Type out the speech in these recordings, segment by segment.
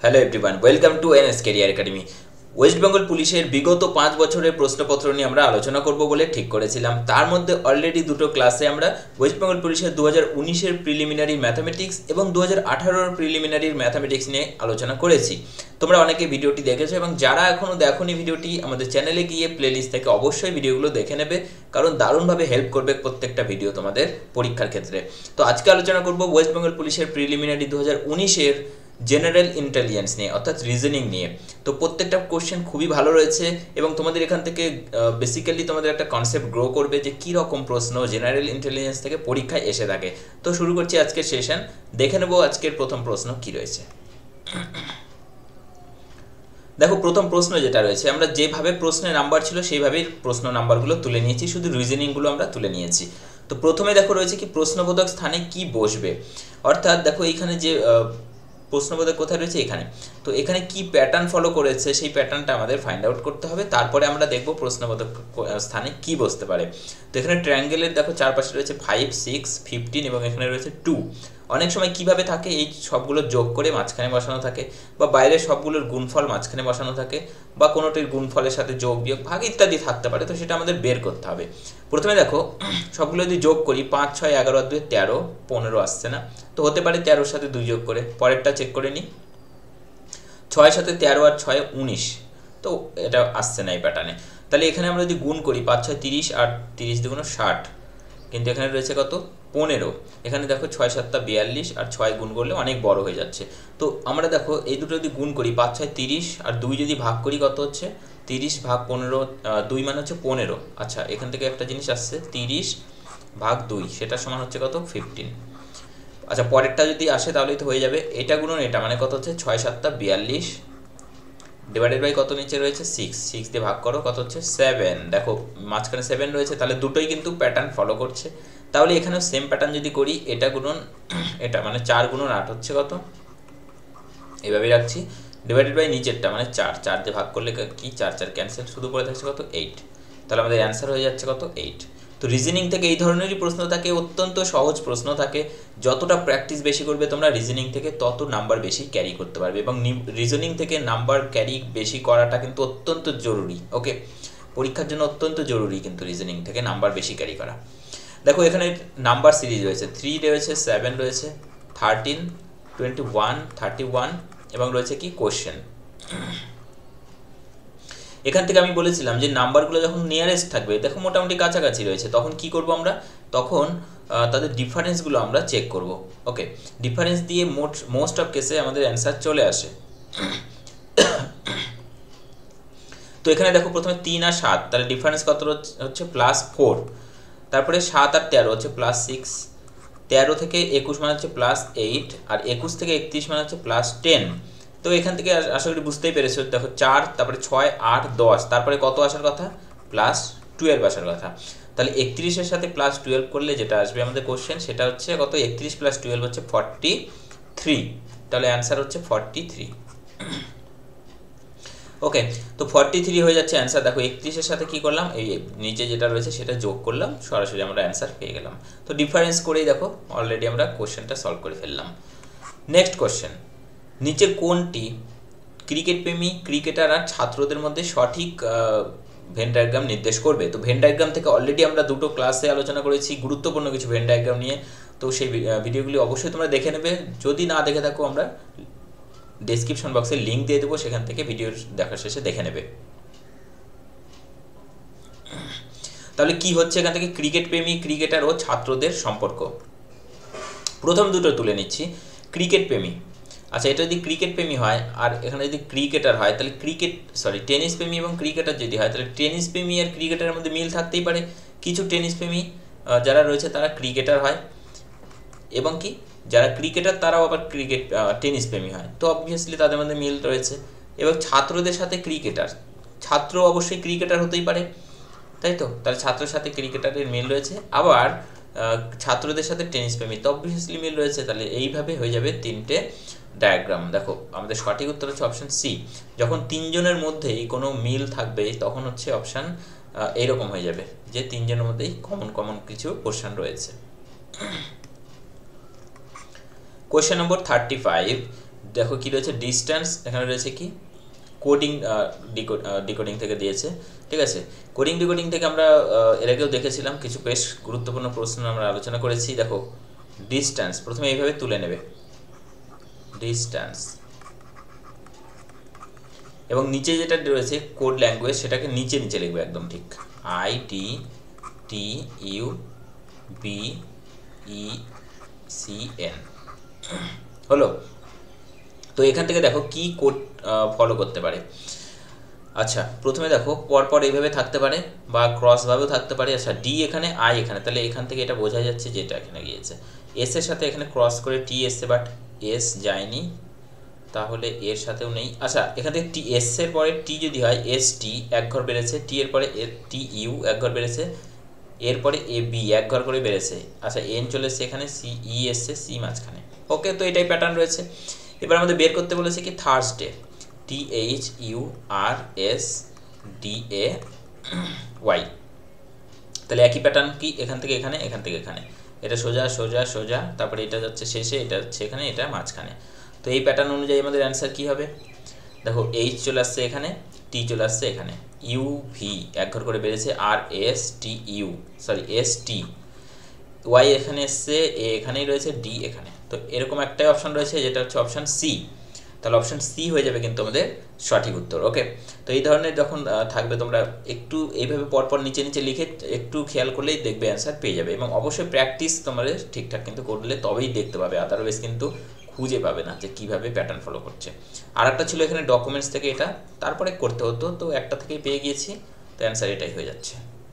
Hello everyone, welcome to NS career academy. West Bengal পুলিশের বিগত 5 বছরের প্রশ্নপত্র নিয়ে আমরা আলোচনা করব বলে ঠিক করেছিলাম। তার মধ্যে অলরেডি দুটো ক্লাসে আমরা ওয়েস্ট বেঙ্গল পুলিশের 2019-এর প্রিলিমিনারি ম্যাথামেটিক্স এবং 2018-এর প্রিলিমিনারি ম্যাথামেটিক্স নিয়ে আলোচনা করেছি। তোমরা অনেকে ভিডিওটি দেখেছো এবং যারা এখনও দেখোনি ভিডিওটি, আমাদের চ্যানেলে গিয়ে প্লেলিস্ট থেকে অবশ্যই ভিডিওগুলো দেখে নেবে, কারণ দারুণভাবে হেল্প করবে প্রত্যেকটা ভিডিও তোমাদের পরীক্ষার ক্ষেত্রে। তো আজকে আলোচনা করব ওয়েস্ট বেঙ্গল পুলিশের প্রিলিমিনারি 2019-এর জেনারেল ইন্টেলিজেন্স নিয়ে, অর্থাৎ রিজনিং নিয়ে। তো প্রত্যেকটা কোশ্চেন খুবই ভালো রয়েছে এবং তোমাদের এখান থেকে বেসিক্যালি তোমাদের একটা কনসেপ্ট গ্রো করবে যে কী রকম প্রশ্ন জেনারেল ইন্টেলিজেন্স থেকে পরীক্ষায় এসে থাকে। তো শুরু করছি আজকের সেশন। দেখে নেব আজকের প্রথম প্রশ্ন কি রয়েছে। দেখো, প্রথম প্রশ্ন যেটা রয়েছে, আমরা যেভাবে প্রশ্নের নাম্বার ছিল সেইভাবেই প্রশ্ন নাম্বারগুলো তুলে নিয়েছি, শুধু রিজনিংগুলো আমরা তুলে নিয়েছি। তো প্রথমে দেখো রয়েছে কি প্রশ্নবোধক স্থানে কি বসবে, অর্থাৎ দেখো এইখানে যে প্রশ্নবোধক কোথায় রয়েছে, এখানে। তো এখানে কি প্যাটার্ন ফলো করেছে সেই প্যাটার্নটা আমাদের ফাইন্ড আউট করতে হবে, তারপরে আমরা দেখব প্রশ্নবোধক স্থানে কি বসতে পারে। তো এখানে ট্রায়াঙ্গেলের দেখো চারপাশে রয়েছে 5, 6, 15 এবং এখানে রয়েছে 2। অনেক সময় কিভাবে থাকে, এই সবগুলো যোগ করে মাঝখানে বসানো থাকে, বা বাইরের সবগুলোর গুণফল মাঝখানে বসানো থাকে, বা কোনোটির গুণফলের সাথে যোগ বিয়োগ ভাগ ইত্যাদি থাকতে পারে। তো সেটা আমাদের বের করতে হবে। প্রথমে দেখো সবগুলো যদি যোগ করি, 5, 6, 11, 2, 13, 15 আসছে না, তো হতে পারে 13-র সাথে 2 যোগ করে। পরেরটা চেক করে নিই, 6-এর সাথে 13 আর 6, 19, তো এটা আসছে না এই প্যাটার্নে। তাহলে এখানে আমরা যদি গুণ করি, 5, 6, 30 আর 30 দুগুণ 60, কিন্তু এখানে রয়েছে কত, 15। এখানে দেখো 6, 7, 42 আর 6 গুণ করলে অনেক বড় হয়ে যাচ্ছে। তো আমরা দেখো এই দুটো যদি গুণ করি, 5, 6, 30 আর 2 যদি ভাগ করি, কত হচ্ছে, 30 ভাগ 15, 2 মানে হচ্ছে 15। আচ্ছা, এখান থেকে একটা জিনিস আসছে, 30 ভাগ 2, সেটা সমান হচ্ছে কত, 15। আচ্ছা, পরেরটা যদি আসে তাহলেই তো হয়ে যাবে, এটা গুণন এটা মানে কত হচ্ছে, 6, 7, 42 ডিভাইডেড বাই কত নিচে রয়েছে, 6 দিয়ে ভাগ করো, কত হচ্ছে 7। দেখো মাঝখানে 7 রয়েছে, তাহলে দুটোই কিন্তু প্যাটার্ন ফলো করছে। তাহলে এখানেও সেম প্যাটার্ন যদি করি, এটা গুণন এটা মানে 4 গুণন 8 হচ্ছে কত, এইভাবেই রাখছি, ডিভাইডেড বাই নিচেরটা মানে 4 দিয়ে ভাগ করলে কি, 4 ক্যান্সেল, শুধু পড়ে থাকছে কত, 8। তাহলে আমাদের অ্যান্সার হয়ে যাচ্ছে কত, 8। তো রিজনিং থেকে এই ধরনেরই প্রশ্ন থাকে, অত্যন্ত সহজ প্রশ্ন থাকে। যতটা প্র্যাকটিস বেশি করবে তোমরা রিজনিং থেকে, তত নাম্বার বেশি ক্যারি করতে পারবে, এবং রিজনিং থেকে নাম্বার ক্যারি বেশি করাটা কিন্তু অত্যন্ত জরুরি। ওকে, পরীক্ষার জন্য অত্যন্ত জরুরি কিন্তু রিজনিং থেকে নাম্বার বেশি ক্যারি করা। দেখো এখানে নাম্বার সিরিজ রয়েছে, 3 রয়েছে, 7 রয়েছে, 13, 21, 31 এবং রয়েছে কি কোশ্চেন। এখান থেকে আমি বলেছিলাম যে নাম্বারগুলো যখন নিয়ারেস্ট থাকবে, দেখো মোটামুটি কাছাকাছি রয়েছে, তখন কি করব আমরা, তখন তাদের ডিফারেন্সগুলো আমরা চেক করব। ওকে, ডিফারেন্স দিয়ে মোস্ট অফ কেসে আমাদের অ্যান্সার চলে আসে। তো এখানে দেখো প্রথমে 3 আর 7, তাহলে ডিফারেন্স কত হচ্ছে, +4। তারপরে 7 আর 13 হচ্ছে +6, 13 থেকে 21 মানে হচ্ছে +8, আর 21 থেকে 31 মানে হচ্ছে +10। তো এখান থেকে আশা করি বুঝতেই পেরেছো। দেখো 4, তারপরে 6, 8, 10, তারপরে কত আসার কথা, +12 আসার কথা। তাহলে 31-এর সাথে +12 করলে যেটা আসবে আমাদের কোশ্চেন, সেটা হচ্ছে কত, 31 + 12 হচ্ছে 43। তাহলে অ্যান্সার হচ্ছে 43। ওকে, তো 43 হয়ে যাচ্ছে অ্যান্সার। দেখো 31-এর সাথে কি করলাম, এই নিচে যেটা রয়েছে সেটা যোগ করলাম, সরাসরি আমরা অ্যান্সার পেয়ে গেলাম। তো ডিফারেন্স করেই দেখো অলরেডি আমরা কোশ্চেনটা সলভ করে ফেললাম। নেক্সট কোশ্চেন, নিচের কোনটি ক্রিকেট প্রেমী ক্রিকেটার আর ছাত্রদের মধ্যে সঠিক ভেন ডায়াগ্রাম নির্দেশ করবে। তো ভেন ডায়াগ্রাম থেকে অলরেডি আমরা দুটো ক্লাসে আলোচনা করেছি গুরুত্বপূর্ণ কিছু ভেন ডায়াগ্রাম নিয়ে। তো সেই ভিডিওগুলি অবশ্যই তোমরা দেখে নেবে, যদি না দেখে থাকো আমরা ডেসক্রিপশন বক্সে লিঙ্ক দিয়ে দেবো, সেখান থেকে ভিডিও দেখার শেষে দেখে নেবে। তাহলে কি হচ্ছে এখান থেকে, ক্রিকেট প্রেমী ক্রিকেটার ও ছাত্রদের সম্পর্ক। প্রথম দুটো তুলে নিচ্ছি, ক্রিকেট প্রেমী। আচ্ছা, এটা যদি ক্রিকেট প্রেমী হয় আর এখানে যদি ক্রিকেটার হয়, তাহলে টেনিস প্রেমী এবং ক্রিকেটার যদি হয়, তাহলে টেনিস প্রেমী আর ক্রিকেটারের মধ্যে মিল থাকতেই পারে। কিছু টেনিস প্রেমী যারা রয়েছে তারা ক্রিকেটার হয়, এবং কি যারা ক্রিকেটার তারাও আবার টেনিস প্রেমী হয়। তো অবভিয়াসলি তাদের মধ্যে মিল রয়েছে। এবং ছাত্রদের সাথে ক্রিকেটার, ছাত্র অবশ্যই ক্রিকেটার হতেই পারে, তাই তো। তাহলে ছাত্রের সাথে ক্রিকেটারের মিল রয়েছে, আবার ছাত্রদের সাথে টেনিস প্রেমী, তো অবভিয়াসলি মিল রয়েছে। তাহলে এইভাবে হয়ে যাবে 3টে ডায়াগ্রাম। দেখো আমাদের সঠিক উত্তর হচ্ছে অপশান সি। যখন 3 জনের মধ্যেই কোনো মিল থাকবে তখন হচ্ছে অপশান এইরকম হয়ে যাবে, যে 3 জনের মধ্যেই কমন কিছু কোশ্চেন রয়েছে। কোশ্চেন নম্বর 35, দেখো কি রয়েছে ডিস্টেন্স, এখানে রয়েছে কি কোডিং ডিকোডিং থেকে দিয়েছে, ঠিক আছে। কোডিং ডিকোডিং থেকে আমরা এর আগেও দেখেছিলাম, কিছু বেশ গুরুত্বপূর্ণ প্রশ্ন আমরা আলোচনা করেছি। দেখো ডিস্টেন্স প্রথমে এইভাবে তুলে নেবে, ডিস্টেন্স, এবং নিচে যেটা রয়েছে কোড ল্যাঙ্গুয়েজ সেটাকে নিচে নিচে লিখবে একদম ঠিক, IDTUBECN হলো। তো এখান থেকে দেখো কি কোড ফলো করতে পারে। আচ্ছা প্রথমে দেখো পরপর এইভাবে থাকতে পারে বা ক্রসভাবেও থাকতে পারে। আচ্ছা ডি এখানে, আই এখানে, তাহলে এখান থেকে এটা বোঝা যাচ্ছে যে এটা এখানে গিয়েছে। এস এর সাথে এখানে ক্রস করে টি এসছে, বাট এস যায়নি, তাহলে এর সাথেও নেই। আচ্ছা এখান থেকে টি এস এর পরে টি যদি হয় এস টি এক ঘর বেড়েছে, টি এর পরে টি ইউ এক ঘর বেড়েছে, এরপরে এ বি এক ঘর করে বেড়েছে। আচ্ছা এন চলে এসছে এখানে, সি ই এসছে, সি মাঝখানে। ওকে, তো এটাই প্যাটার্ন রয়েছে। এবার আমাদের বের করতে বলেছে কি থার্সডে, THURSDAY, তাহলে একই প্যাটার্ন কি এখান থেকে এখানে, এখান থেকে এখানে, এটা সোজা সোজা সোজা, তারপরে এটা যাচ্ছে শেষে, এটা যাচ্ছে এখানে, এটা মাঝখানে। তো এই প্যাটার্ন অনুযায়ী আমাদের অ্যান্সার কী হবে? দেখো এইচ চলে আসছে এখানে, টি চলে আসছে এখানে, ইউ ভি এক ঘর করে বেড়েছে, আর S T U sorry S T, Y এখানে এসছে, এ এখানেই রয়েছে, ডি এখানে। তো এরকম একটাই অপশান রয়েছে যেটা হচ্ছে অপশান সি, তাহলে অপশান সি হয়ে যাবে কিন্তু আমাদের সঠিক উত্তর। ওকে, তো এই ধরনের যখন থাকবে তোমরা একটু এইভাবে পরপর নিচে নিচে লিখে একটু খেয়াল করলেই দেখবে অ্যান্সার পেয়ে যাবে, এবং অবশ্যই প্র্যাকটিস তোমাদের ঠিকঠাক কিন্তু করলে তবেই দেখতে পাবে, আদারওয়াইজ কিন্তু খুঁজে পাবে না যে কীভাবে প্যাটার্ন ফলো করছে। আর একটা ছিল এখানে ডকুমেন্টস থেকে, এটা তারপরে করতে হতো, তো একটা থেকেই পেয়ে গিয়েছি, তো অ্যান্সার এটাই হয়ে যাচ্ছে।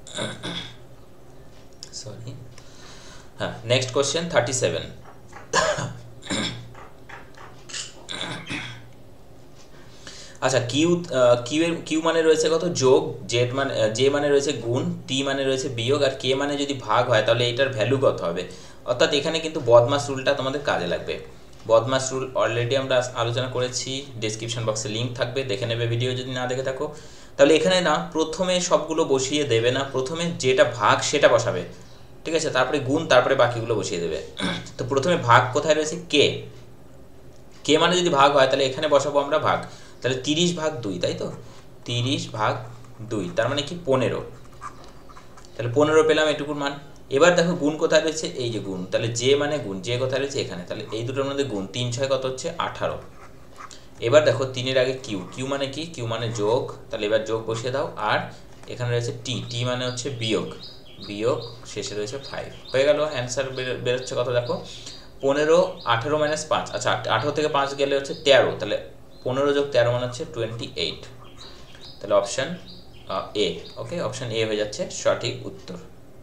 সরি, হ্যাঁ নেক্সট কোশ্চেন 37। আচ্ছা কিউ মানে রয়েছে কত যোগ, জেড মানে জে মানে রয়েছে গুণ, টি মানে রয়েছে বিয়োগ, আর কে মানে যদি ভাগ হয় তাহলে এটার ভ্যালু কত হবে। অর্থাৎ এখানে কিন্তু বদমাস রুলটা তোমাদের কাজে লাগবে। বদমাস রুল অলরেডি আমরা আলোচনা করেছি, ডেসক্রিপশন বক্সে লিঙ্ক থাকবে, দেখে নেবে ভিডিও যদি না দেখে থাকো। তাহলে এখানে না প্রথমে সবগুলো বসিয়ে দেবে না, প্রথমে যেটা ভাগ সেটা বসাবে, ঠিক আছে, তারপরে গুণ, তারপরে বাকিগুলো বসিয়ে দেবে। তো প্রথমে ভাগ কোথায় রয়েছে, কে, কে মানে যদি ভাগ হয় তাহলে এখানে বসাবো আমরা ভাগ, তাহলে 30/2, তাই তো, 30/2, তার মানে কি 15, তাহলে 15 পেলাম এটুকুর মান। এবার দেখো গুণ কোথায় রয়েছে, এই যে গুণ, তাহলে জে মানে গুণ, জে কোথায় রয়েছে এখানে, তাহলে এই দুটোর মধ্যে গুণ, 3 6 কত হচ্ছে 18। এবার দেখো 3-এর আগে কিউ, কিউ মানে কি, কিউ মানে যোগ, তাহলে এবার যোগ বসিয়ে দাও, আর এখানে রয়েছে টি, টি মানে হচ্ছে বিয়োগ, বিয়োগ শেষে রয়েছে 5, হয়ে গেল। অ্যান্সার বেরোচ্ছে কত দেখো 15, 18 - 5, আচ্ছা 18 থেকে 5 গেলে হচ্ছে 13, তাহলে 15 যোগ 13 মানে হচ্ছে 28, তাহলে option A. Okay, option A হয়ে যাচ্ছে সঠিক উত্তর।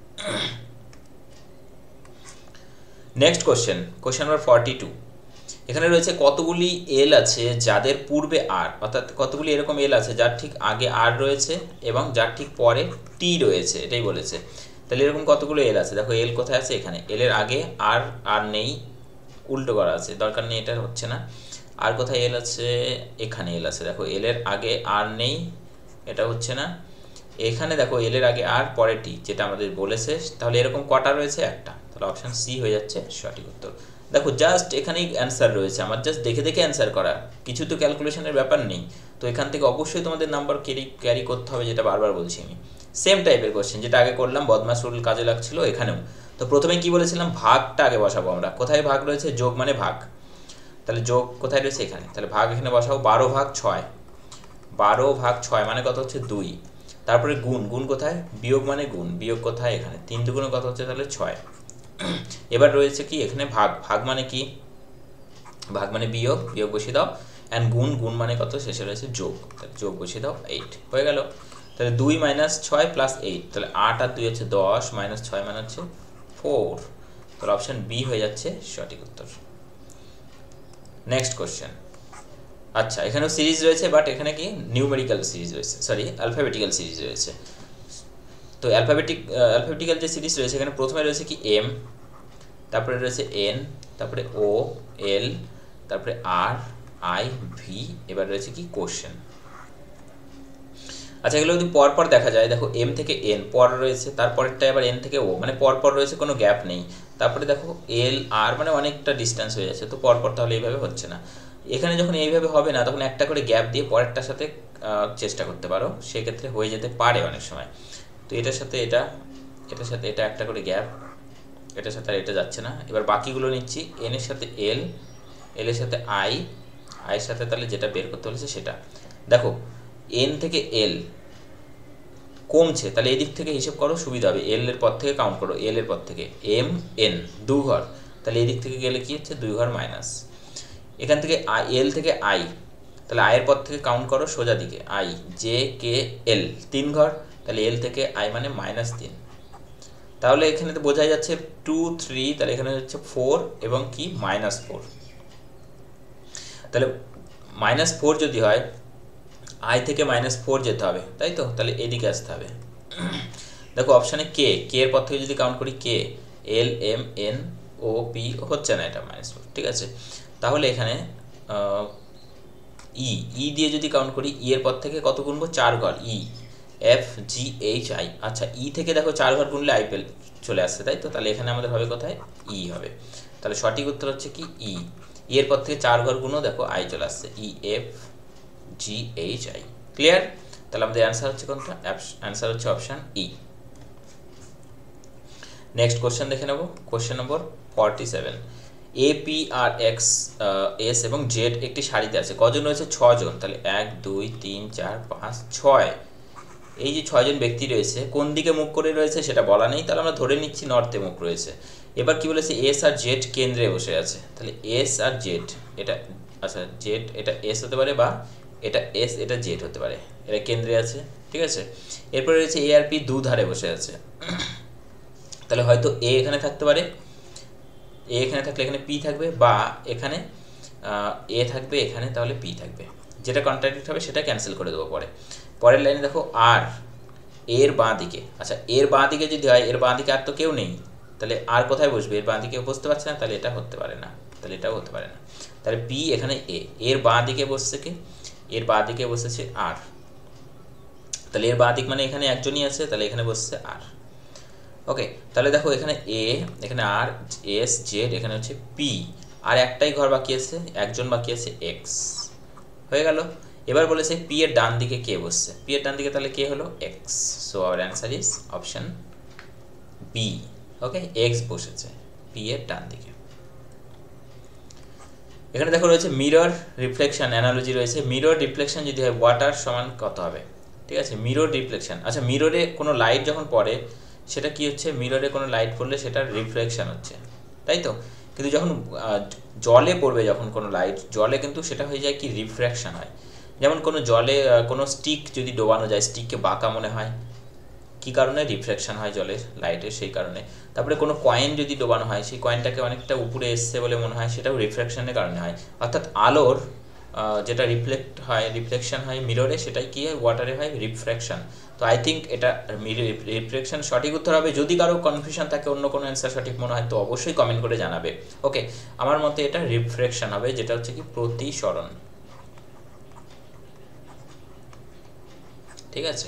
Next question, question number 42। এখানে রয়েছে কতগুলি এল আছে যাদের পূর্বে আর, অর্থাৎ কতগুলি এরকম এল আছে যার ঠিক আগে আর রয়েছে এবং যার ঠিক পরে টি রয়েছে, এটাই বলেছে। তাহলে এরকম কতগুলো এল আছে, দেখো এল কোথায় আছে এখানে, এল এর আগে আর আর নেই, উল্টো করা আছে, দরকার নেই, এটা হচ্ছে না। আর কোথায় এল আছে, এখানে এল আছে, দেখো এল এর আগে আর নেই, এটা হচ্ছে না। এখানে দেখো এল এর আগে আর পরে টি, যেটা আমাদের বলেছে, তাহলে এরকম কটা রয়েছে, একটা, তাহলে অপশান সি হয়ে যাচ্ছে সঠিক উত্তর। দেখো জাস্ট এখানেই অ্যান্সার রয়েছে, আমার জাস্ট দেখে দেখে অ্যান্সার করা, কিছু তো ক্যালকুলেশনের ব্যাপার নেই। তো এখান থেকে অবশ্যই তোমাদের নাম্বার ক্যারি করতে হবে, যেটা বারবার বলছি আমি। সেম টাইপের কোশ্চেন যেটা আগে করলাম, বদমাস রুল কাজে লাগছিল এখানেও। তো প্রথমে কি বলেছিলাম, ভাগটা আগে বসাবো আমরা, কোথায় ভাগ রয়েছে, যোগ মানে ভাগ, তাহলে যোগ কোথায় রয়েছে এখানে, তাহলে ভাগ এখানে বসাবো, 12/6, 12/6 মানে কত হচ্ছে 2, তারপরে গুণ, গুণ কোথায়, বিয়োগ মানে গুণ, বিয়োগ কোথায় এখানে, 3 দুগুণে কত হচ্ছে তাহলে 6। এবার রয়েছে কি এখানে ভাগ, ভাগ মানে কি, ভাগ মানে বিয়োগ, বিয়োগ বসিয়ে দাও, অ্যান্ড গুণ, গুণ মানে কত, শেষে রয়েছে যোগ, যোগ বসিয়ে দাও, 8 হয়ে গেল। তাহলে 2 - 6 + 8, তাহলে 8 আর 2 হচ্ছে 10, -6 মানে হচ্ছে 4, তাহলে অপশান বি হয়ে যাচ্ছে সঠিক উত্তর। Next question. আচ্ছা এখানেও সিরিজ রয়েছে, বাট এখানে কি নিউমেরিক্যাল সিরিজ রয়েছে, সরি অ্যালফাবেটিক্যাল সিরিজ রয়েছে। তো অ্যালফাবেটিক্যাল যে সিরিজ রয়েছে এখানে প্রথমে রয়েছে কি এম, তারপরে রয়েছে এন, তারপরে ও, এল, তারপরে আর, আই, ভি, এবার রয়েছে কি কোশ্চেন। আচ্ছা এগুলো যদি পরপর দেখা যায়, দেখো এম থেকে এন পর রয়েছে, তারপরেরটা আবার এন থেকে ও, মানে পরপর রয়েছে, কোনো গ্যাপ নেই। তারপরে দেখো এল আর মানে অনেকটা ডিস্টেন্স হয়ে যাচ্ছে, তো পরপর তাহলে এইভাবে হচ্ছে না। এখানে যখন এইভাবে হবে না, তখন একটা করে গ্যাপ দিয়ে পরেরটার সাথে চেষ্টা করতে পারো, সেক্ষেত্রে হয়ে যেতে পারে অনেক সময়। তো এটার সাথে এটা, এটার সাথে এটা একটা করে গ্যাপ, এটার সাথে আর এটা যাচ্ছে না। এবার বাকিগুলো নিচ্ছি, এন এর সাথে এল, এল এর সাথে আই, আইয়ের সাথে তাহলে যেটা বের করতে বলেছে সেটা। দেখো এন থেকে এল কমছে, তাহলে এই দিক থেকে হিসেব করো, সুবিধা হবে। এল এর পর থেকে কাউন্ট করো, এল এর পর থেকে এম এন 2 ঘর, তাহলে এই দিক থেকে গেলে কি হচ্ছে 2 ঘর মাইনাস। এখান থেকে এল থেকে আই, তাহলে আয়ের পর থেকে কাউন্ট করো সোজা দিকে, আই জে কে এল 3 ঘর, তাহলে এল থেকে আই মানে -3। তাহলে এখানে তো বোঝাই যাচ্ছে 2 3, তাহলে এখানে হচ্ছে 4 এবং কি -4। তাহলে -4 যদি হয়, আই থেকে -4 যেতে হবে, তাই তো? তাহলে এদিকে আসতে হবে। দেখো অপশানে কে, কে এর পর থেকে যদি কাউন্ট করি, K L M N O P হচ্ছে না, এটা -4, ঠিক আছে। তাহলে এখানে ই দিয়ে যদি কাউন্ট করি, ই এর পর থেকে কত গুনবো, 4 ঘর, E F G H I. আচ্ছা ই থেকে দেখো 4 ঘর গুনলে আই চলে আসছে, তাই তো? তাহলে এখানে আমাদের হবে কোথায়, ই হবে। তাহলে সঠিক উত্তর হচ্ছে কি ই। ই এর পর থেকে 4 ঘর গুনো, দেখো আই চলে আসছে, E F G H I. Clear? তাহলে আমাদের অ্যান্সার হচ্ছে কোনটা, অ্যান্সার হচ্ছে অপশান ই। নেক্সট কোশ্চেন দেখে নেব, question number 47। A P R X S এবং জেড একটি সারিতে আছে, কজন রয়েছে, 6 জন। তাহলে 1 2 3 4 5 6। এই যে 6 জন ব্যক্তি রয়েছে, কোন দিকে মুখ করে রয়েছে সেটা বলা নেই, তাহলে আমরা ধরে নিচ্ছি নর্থে মুখ রয়েছে। এবার কি বলেছে, এস আর জেড কেন্দ্রে বসে আছে, তাহলে এস আর জেড, এটা আচ্ছা জেড এটা এস হতে পারে, বা এটা এস এটা জেড হতে পারে, এটা কেন্দ্রে আছে, ঠিক আছে। এরপরে রয়েছে এ আর পি দুধারে বসে আছে, তাহলে হয়তো এ এখানে থাকতে পারে, এ এখানে থাকলে এখানে পি থাকবে, বা এখানে এ থাকবে এখানে, তাহলে পি থাকবে। যেটা কন্ট্রাডিক্ট হবে সেটা ক্যান্সেল করে দেবো পরে। পরের লাইনে দেখো আর এর বাঁ দিকে, আচ্ছা এর বাঁ দিকে যদি হয়, এর বাঁ দিকে আর তো কেউ নেই, তাহলে আর কোথায় বসবে, এর বাঁ দিকে বসতে পারছে না, তাহলে এটা হতে পারে না, তাহলে এটাও হতে পারে না। তাহলে পি এখানে এ, এর বাঁ দিকে বসছে কে, এর বাঁ দিকে বসেছে আর, তাহলে এর বাঁ দিক মানে এখানে একজনই আছে, তাহলে এখানে বসছে আর। ওকে, তাহলে দেখো এখানে এ, এখানে আর, এস জেড, এখানে হচ্ছে পি, আর একটাই ঘর বাকি আছে, একজন বাকি আছে এক্স, হয়ে গেল। এবার বলেছে পি এর ডান দিকে কে বসছে, পি এর ডান দিকে তাহলে কে হলো, X. So our answer is option B. Okay, X বসেছে পি এর ডান দিকে। এখানে দেখো রয়েছে মিরর রিফ্লেকশন অ্যানালজি রয়েছে, মিরর রিফ্লেকশন যদি হয় ওয়াটার সমান কত হবে, ঠিক আছে। মিরর রিফ্লেকশন, আচ্ছা মিররে কোনো লাইট যখন পড়ে সেটা কি হচ্ছে, মিররে কোনো লাইট পড়লে সেটা রিফ্লেকশন হচ্ছে, তাই তো। কিন্তু যখন জলে পড়বে, যখন কোনো লাইট জলে, কিন্তু সেটা হয়ে যায় কি, রিফ্র্যাকশন হয়। যেমন কোনো জলে কোনো স্টিক যদি ডোবানো যায়, স্টিককে বাঁকা মনে হয়, কী কারণে, রিফ্র্যাকশন হয় জলের লাইটের, সেই কারণে। তারপরে কোনো কয়েন যদি ডোবানো হয়, সেই কয়েনটাকে অনেকটা উপরে এসছে বলে মনে হয়, সেটাও রিফ্র্যাকশনের কারণে হয়। অর্থাৎ আলোর যেটা রিফ্লেকশন হয় মিররে, সেটাই কি হয়, ওয়াটারে হয় রিফ্র্যাকশন। তো আই থিঙ্ক এটা রিফ্লেকশন সঠিক উত্তর হবে। যদি কারো কনফিউশন থাকে, অন্য কোনো অ্যান্সার সঠিক মনে হয়, তো অবশ্যই কমেন্ট করে জানাবে। ওকে, আমার মতে এটা রিফ্র্যাকশন হবে, যেটা হচ্ছে কি প্রতিসরণ, ঠিক আছে।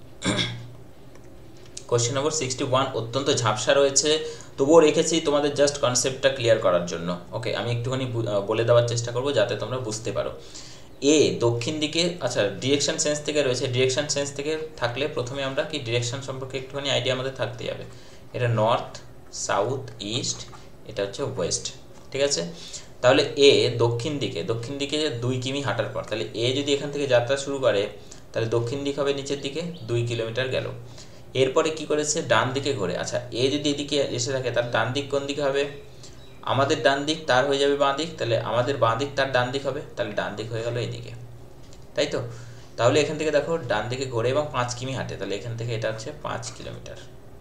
কোশ্চেন নম্বর 61 অত্যন্ত ঝাপসা রয়েছে, তবুও রেখেছি তোমাদের জাস্ট কনসেপ্টটা ক্লিয়ার করার জন্য। ওকে, আমি একটুখানি বলে দেওয়ার চেষ্টা করব যাতে তোমরা বুঝতে পারো। এ দক্ষিণ দিকে, আচ্ছা ডিরেকশন সেন্স থেকে রয়েছে, ডিরেকশন সেন্স থেকে থাকলে প্রথমে আমরা কি ডিরেকশন সম্পর্কে একটুখানি আইডিয়া আমাদের থাকতেই হবে। এটা নর্থ, সাউথ, ইস্ট, এটা হচ্ছে ওয়েস্ট, ঠিক আছে। তাহলে এ দক্ষিণ দিকে 2 কিমি হাঁটার পর, তাহলে এ যদি এখান থেকে যাত্রা শুরু করে, তাহলে দক্ষিণ দিক হবে নিচের দিকে 2 কিলোমিটার গেল। এরপরে কি করেছে, ডান দিকে ঘুরে, আচ্ছা এ যদি এদিকে এসে থাকে, তার ডান দিক কোন দিকে হবে, আমাদের ডান দিক, তার হয়ে যাবে বাঁ দিক, তাহলে আমাদের বাঁ দিক তার ডান দিক হবে, তাহলে ডান দিক হয়ে গেল এইদিকে, তাই তো। তাহলে এখান থেকে দেখো ডান দিকে ঘুরে এবং 5 কিমি হাঁটে, তাহলে এখান থেকে এটা হচ্ছে 5 কিলোমিটার।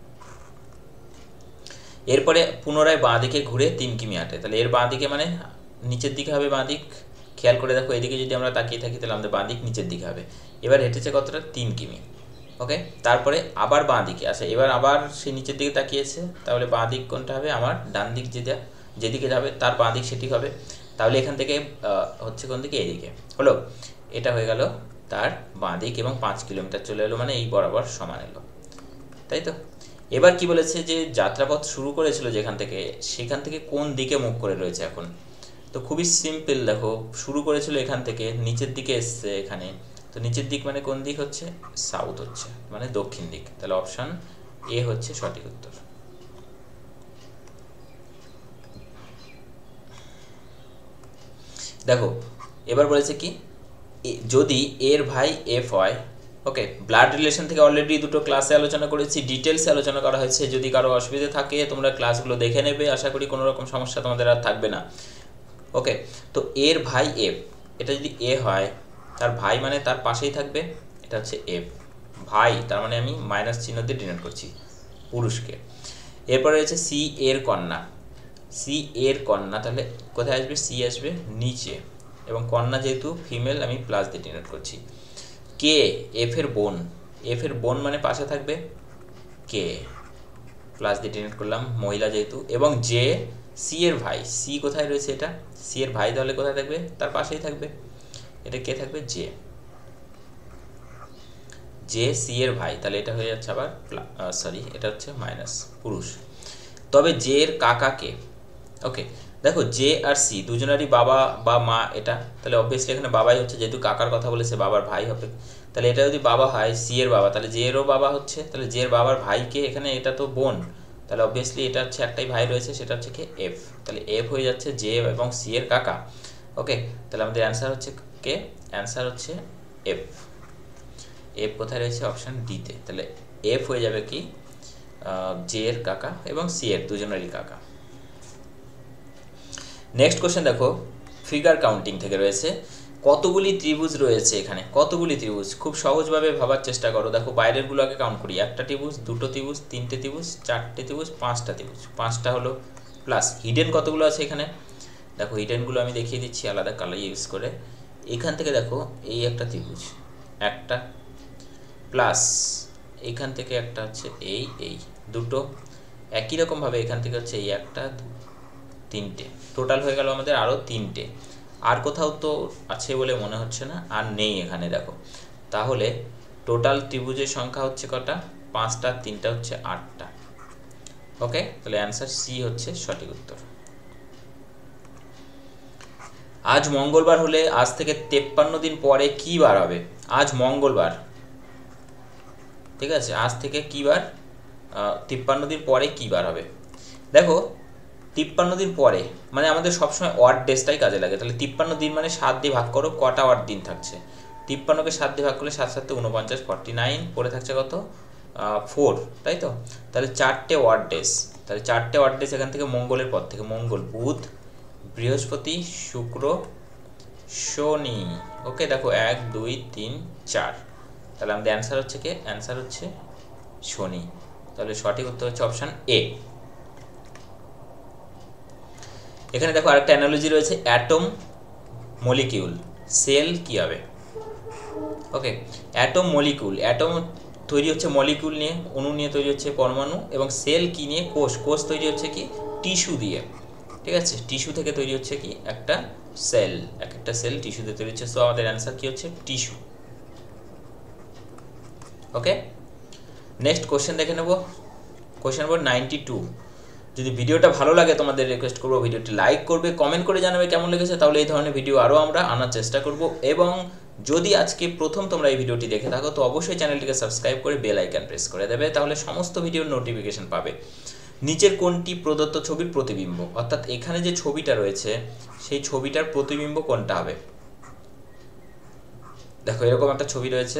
এরপরে পুনরায় বাঁ দিকে ঘুরে 3 কিমি হাঁটে, তাহলে এর বাঁ দিকে মানে নিচের দিকে হবে বাঁ দিক। খেয়াল করে দেখো, এদিকে যদি আমরা তাকিয়ে থাকি, তাহলে আমাদের বাঁ দিক নিচের দিকে হবে। এবার হেঁটেছে কতটা, 3 কিমি। ওকে, তারপরে আবার বাঁ দিকে, আচ্ছা এবার আবার সে নিচের দিকে তাকিয়েছে, তাহলে বাঁ দিক কোনটা হবে, আমার ডান দিক যেদিকে যাবে তার বাঁ দিক সেটি হবে। তাহলে এখান থেকে হচ্ছে কোন দিকে, এদিকে হলো, এটা হয়ে গেল তার বাঁ দিক, এবং 5 কিলোমিটার চলে এলো, মানে এই বরাবর সমান এলো, তাই তো। এবার কি বলেছে, যে যাত্রাপথ শুরু করেছিল যেখান থেকে, সেখান থেকে কোন দিকে মুখ করে রয়েছে এখন। তো তো খুবই সিম্পল, দেখো শুরু করেছিল এখান থেকে নিচের দিকে এসছে এখানে, তো নিচের দিক মানে কোন দিক হচ্ছে, সাউথ হচ্ছে, মানে দক্ষিণ দিক। তাহলে অপশান এ হচ্ছে সঠিক উত্তর। দেখো এবার বলেছে কি, যদি এর ভাই এফ হয়, ওকে, ব্লাড রিলেশন থেকে অলরেডি দুটো ক্লাসে আলোচনা করেছি, ডিটেলসে আলোচনা করা হয়েছে। যদি কারো অসুবিধা থাকে তোমরা ক্লাসগুলো দেখে নেবে, আশা করি কোনো রকম সমস্যা তোমাদের আর থাকবে না। ওকে, তো এর ভাই এফ, এটা যদি এ হয়, তার ভাই মানে তার পাশেই থাকবে, এটা হচ্ছে এফ ভাই, তার মানে আমি মাইনাস চিহ্ন দিয়ে ডিনোট করছি পুরুষকে। এরপরে রয়েছে সি এর কন্যা, সি এর কন্যা, তাহলে কোথায় আসবে, সি আসবে নিচে, এবং কন্যা যেহেতু ফিমেল আমি প্লাস দিয়ে ডিনোট করছি। কে এফ এর বোন, এফ এর বোন মানে পাশে থাকবে, কে প্লাস দিয়ে ডিনোট করলাম মহিলা যেহেতু, এবং জে সি এর ভাই, সি কোথায় রয়েছে, এটা সি এর ভাই, তাহলে কোথায় থাকবে, তার পাশেই থাকবে, এটা কে থাকবে, জে, জে সি এর ভাই, তাহলে এটা হয়ে যাচ্ছে আবার সরি, এটা হচ্ছে মাইনাস পুরুষ। তবে জে এর কাকাকে, ওকে, দেখো জে আর সি দুজনেরই বাবা বা মা এটা, তাহলে অবভিয়াসলি এখানে বাবাই হচ্ছে, যেহেতু কাকার কথা বলেছে বাবার ভাই হবে, তাহলে এটা যদি বাবা হয় সি এর বাবা, তাহলে জে এরও বাবা হচ্ছে, তাহলে জে এর বাবার ভাইকে, এখানে এটা তো বোন, তাহলে অবভিয়াসলি এটা হচ্ছে একটাই ভাই রয়েছে, সেটা হচ্ছে কি এফ, তাহলে এফ হয়ে যাচ্ছে জে এবং সি এর কাকা। ওকে, তাহলে আমাদের অ্যান্সার হচ্ছে কে, অ্যান্সার হচ্ছে এফ। এফ কোথায় রয়েছে, অপশান ডিতে, তাহলে এফ হয়ে যাবে কি জে এর কাকা এবং সি এর দুজনেরই কাকা। নেক্সট কোশ্চেন দেখো, ফিগার কাউন্টিং থেকে রয়েছে, কতগুলি ত্রিভুজ রয়েছে এখানে, কতগুলি ত্রিভুজ, খুব সহজভাবে ভাবার চেষ্টা করো। দেখো বাইরেরগুলোকে কাউন্ট করি, একটা ত্রিভুজ, দুটো ত্রিভুজ, তিনটে ত্রিভুজ, চারটে ত্রিভুজ, পাঁচটা ত্রিভুজ, পাঁচটা হলো, প্লাস হিডেন কতগুলো আছে এখানে, দেখো হিডেনগুলো আমি দেখিয়ে দিচ্ছি আলাদা কালার ইউজ করে। এখান থেকে দেখো এই একটা ত্রিভুজ, একটা, প্লাস এখান থেকে একটা হচ্ছে এই দুটো, একই রকমভাবে এখান থেকে হচ্ছে এই একটা, তিনটে, টোটাল হয়ে গেল আমাদের আরও তিনটে। আর কোথাও তো আছে বলে মনে হচ্ছে না, আর নেই এখানে দেখো, তাহলে টোটাল ত্রিভুজের সংখ্যা হচ্ছে কটা, পাঁচটা, তিনটা হচ্ছে আটটা। ওকে, তাহলে অ্যান্সার সি হচ্ছে সঠিক উত্তর। আজ মঙ্গলবার হলে আজ থেকে 53 দিন পরে কি বার হবে, আজ মঙ্গলবার, ঠিক আছে, আজ থেকে কি বার, 53 দিন পরে কি বার হবে। দেখো 53 দিন পরে মানে আমাদের সবসময় অড ডেসটাই কাজে লাগে, তাহলে 53 দিন মানে 7 দিয়ে ভাগ করো, কটা অড দিন থাকছে, 53কে 7 দিয়ে ভাগ করলে 7 7 49, 49 পরে থাকছে কত, 4, তাই তো, তাহলে 4টে অড ডেস, তাহলে 4টে অড ডেস এখান থেকে মঙ্গলের পর থেকে, মঙ্গল, বুধ, বৃহস্পতি, শুক্র, শনি। ওকে, দেখো 1 2 3 4, তাহলে আমাদের অ্যান্সার হচ্ছে কি, অ্যান্সার হচ্ছে শনি, তাহলে সঠিক উত্তর হচ্ছে অপশান এ। এখানে দেখো আরেকটা অ্যানালজি রয়েছে, অ্যাটম, মলিকিউল, সেল কি হবে। ওকে, অ্যাটম, মলিকিউল, অ্যাটম তৈরি হচ্ছে মলিকিউল নিয়ে, অণু নিয়ে তৈরি হচ্ছে পরমাণু, এবং সেল কি নিয়ে, কোষ, কোষ তৈরি হচ্ছে কি টিস্যু দিয়ে, ঠিক আছে, টিস্যু থেকে তৈরি হচ্ছে কি একটা সেল, এক একটা সেল টিস্যু দিয়ে তৈরি হচ্ছে, সো আমাদের অ্যান্সার কি হচ্ছে টিস্যু। ওকে, নেক্সট কোশ্চেন দেখে নেব, কোশ্চেন নম্বর 92। যদি ভিডিওটা ভালো লাগে তোমাদের রিকোয়েস্ট করবো ভিডিওটি লাইক করবে, কমেন্ট করে জানাবে কেমন লেগেছে, তাহলে এই ধরনের ভিডিও আরও আমরা আনার চেষ্টা করব। এবং যদি আজকে প্রথম তোমরা এই ভিডিওটি দেখে থাকো তো অবশ্যই চ্যানেলটিকে সাবস্ক্রাইব করে বেল আইকন প্রেস করে দেবে, তাহলে সমস্ত ভিডিওর নোটিফিকেশন পাবে। নিচের কোনটি প্রদত্ত ছবির প্রতিবিম্ব, অর্থাৎ এখানে যে ছবিটা রয়েছে সেই ছবিটার প্রতিবিম্ব কোনটা হবে। দেখো এরকম একটা ছবি রয়েছে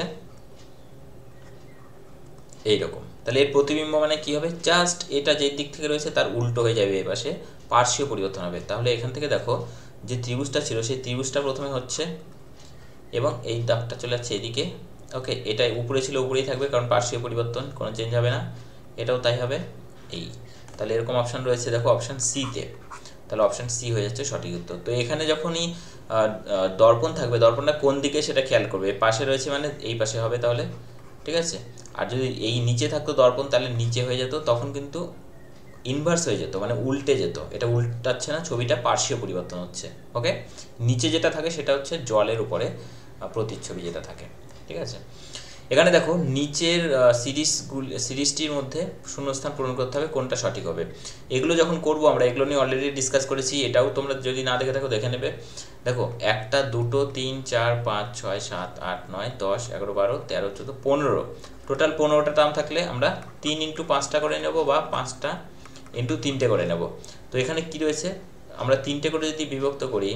এইরকম, তাহলে এর প্রতিবিম্ব মানে কি হবে, জাস্ট এটা যে দিক থেকে রয়েছে তার উল্টো হয়ে যাবে, এই পাশে পার্শ্বীয় পরিবর্তন হবে। তাহলে এখান থেকে দেখো যে ত্রিভুজটা ছিল সেই ত্রিভুজটা প্রথমে হচ্ছে, এবং এই দাগটা চলে যাচ্ছে এদিকে। ওকে, এটা উপরে ছিল উপরেই থাকবে, কারণ পার্শ্বীয় পরিবর্তন কোনো চেঞ্জ হবে না, এটাও তাই হবে এই। তাহলে এরকম অপশান রয়েছে দেখো অপশান সিতে, তাহলে অপশান সি হয়ে যাচ্ছে সঠিক উত্তর। তো এখানে যখনই দর্পণ থাকবে, দর্পণটা কোন দিকে সেটা খেয়াল করবে, পাশে রয়েছে মানে এই পাশে হবে, তাহলে ঠিক আছে। আর যদি এই নিচে থাকতো দর্পণ তাহলে নিচে হয়ে যেত, তখন কিন্তু ইনভার্স হয়ে যেত, মানে উল্টে যেত, এটা উল্টাচ্ছে না, ছবিটা পার্শ্বীয় পরিবর্তন হচ্ছে। ওকে, নিচে যেটা থাকে সেটা হচ্ছে জলের উপরে প্রতিচ্ছবি যেটা থাকে, ঠিক আছে। এখানে দেখো নিচের সিরিজটির মধ্যে শূন্যস্থান পূরণ করতে হবে, কোনটা সঠিক হবে। এগুলো যখন করব আমরা, এগুলো নিয়ে অলরেডি ডিসকাস করেছি, এটাও তোমরা যদি না দেখে থাকো দেখে নেবে। দেখো 1 2 3 4 5 6 7 8 9 10 11 12 13 14 15, টোটাল 15টা টার্ম থাকলে আমরা 3 × 5টা করে নেব বা 5টা × 3টে করে নেব। তো এখানে কি রয়েছে, আমরা 3টে করে যদি বিভক্ত করি,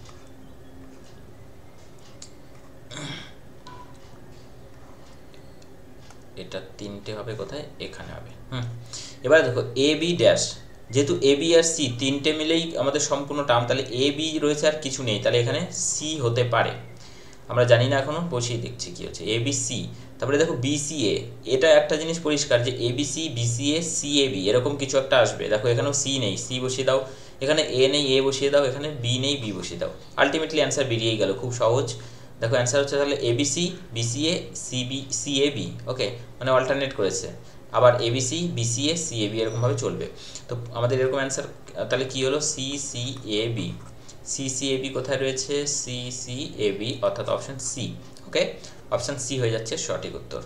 এটা 3টে হবে কোথায়, এখানে হবে। এবার দেখো এ বি ড্যাশ, যেহেতু এ বি আর সি 3টে মিলেই আমাদের সম্পূর্ণ টার্ম, তাহলে এ বি রয়েছে আর কিছু নেই, তাহলে এখানে সি হতে পারে, আমরা জানি না এখনো, বসিয়ে দেখছি কি হচ্ছে। এ বি সি, তারপরে দেখো বি সি এ, এটা একটা জিনিস পরিষ্কার যে A B C, B C A, C A B এরকম কিছু একটা আসবে। দেখো এখানেও সি নেই, সি বসিয়ে দাও, এখানে এ নেই, এ বসিয়ে দাও, এখানে বি নেই, বি বসিয়ে দাও, আলটিমেটলি অ্যান্সার বেরিয়েই গেল, খুব সহজ। দেখো অ্যান্সার হচ্ছে তাহলে ABC, BCA, CB, CAB, okay, মানে অল্টারনেট করেছে, আবার এবিসি, বিসিএ, সিএবি এরকমভাবে চলবে। তো আমাদের এরকম অ্যান্সার তাহলে কি হলো, সিসিএবি। সিসিএবি কোথায় রয়েছে, সিসিএবি অর্থাৎ option C, okay, option C হয়ে যাচ্ছে সঠিক উত্তর।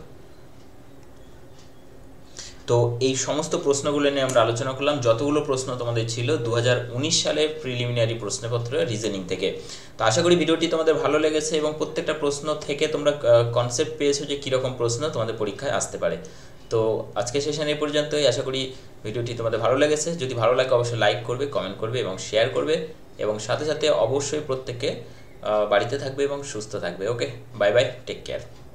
তো এই সমস্ত প্রশ্নগুলো নিয়ে আমরা আলোচনা করলাম, যতগুলো প্রশ্ন তোমাদের ছিল 2019 সালের প্রিলিমিনারি প্রশ্নপত্র রিজনিং থেকে। তো আশা করি ভিডিওটি তোমাদের ভালো লেগেছে এবং প্রত্যেকটা প্রশ্ন থেকে তোমরা কনসেপ্ট পেয়েছো যে কীরকম প্রশ্ন তোমাদের পরীক্ষায় আসতে পারে। তো আজকে সেশন এই পর্যন্তই, আশা করি ভিডিওটি তোমাদের ভালো লেগেছে। যদি ভালো লাগে অবশ্যই লাইক করবে, কমেন্ট করবে এবং শেয়ার করবে, এবং সাথে সাথে অবশ্যই প্রত্যেকে বাড়িতে থাকবে এবং সুস্থ থাকবে। Okay, bye bye, take care.